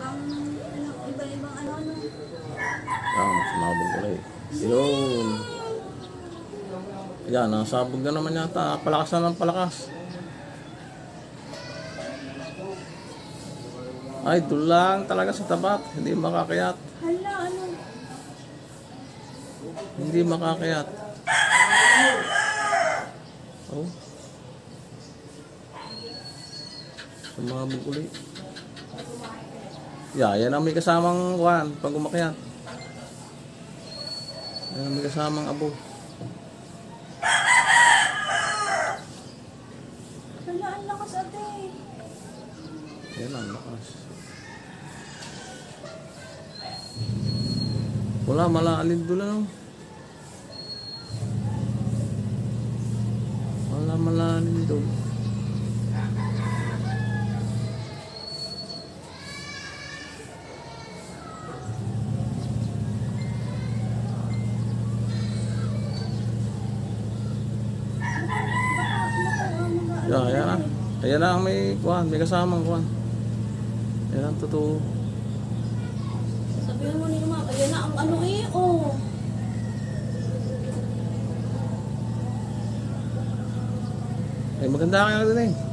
Ang iba-ibang ano. Sumabog ulit. Yun. Yan, nasabog na naman yata. Palakas na ng palakas. Ay, dulang talaga sa tapat. Hindi makakayat. Hala, ano? Hindi makakayat. Oh. Sumabog ulit. Yan ang may kasamang kuwan pag umakyat. Yan ang may kasamang abo. Hala, ang lakas ate. Yan ang lakas. Wala, malaalid doon. Wala, malaalid doon. Yan na. Ayan na ang may kuwan, may kasamang kuwan. Yan ang totoo. Sabihan mo ni Mama, ayan na ang ano oh. Ay, maganda ka na din eh.